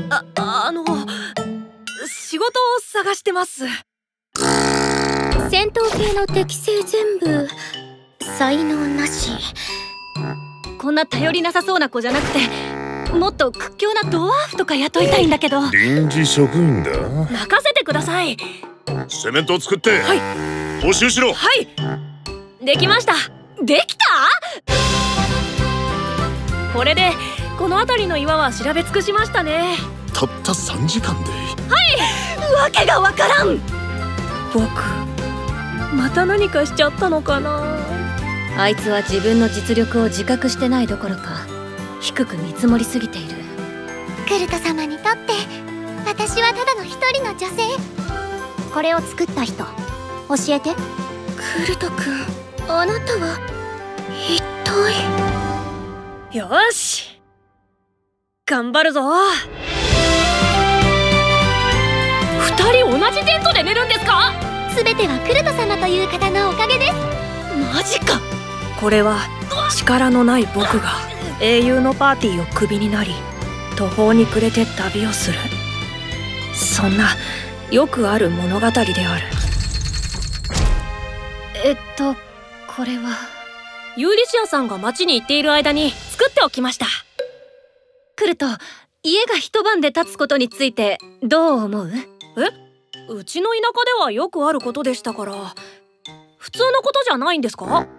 仕事を探してます。 戦闘系の適性全部才能なし。 こんな頼りなさそうな子じゃなくて、もっと屈強なドワーフとか雇いたいんだけど。 臨時職員だ。 任せてください。 セメントを作って、はい、募集しろ。 はい、できました。できた？これでこの辺りの岩は調べ尽くしましたね。 たった3時間で。 はい、わけがわからん。僕また何かしちゃったのかな。 あいつは自分の実力を自覚してないどころか低く見積もりすぎている。 クルト様にとって私はただの一人の女性。これを作った人教えて。 クルト君、あなたは一体。 よし、頑張るぞ。2人同じテントで寝るんですか？ 全てはクルト様という方のおかげです。 マジか。これは力のない僕が英雄のパーティーをクビになり途方に暮れて旅をする、そんなよくある物語である。 これはユーリシアさんが町に行っている間に作っておきました。 クルト、家が一晩で建つことについてどう思う？ うちの田舎ではよくあることでしたから。普通のことじゃないんですか？